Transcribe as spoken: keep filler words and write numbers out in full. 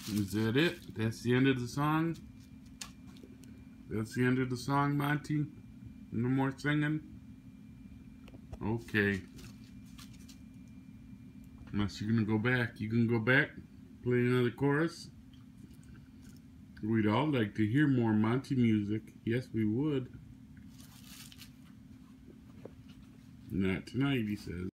Is that it? That's the end of the song? That's the end of the song, Monty? No more singing? Okay. Unless you're gonna go back. You can go back, play another chorus. We'd all like to hear more Monte music. Yes, we would. Not tonight, he says.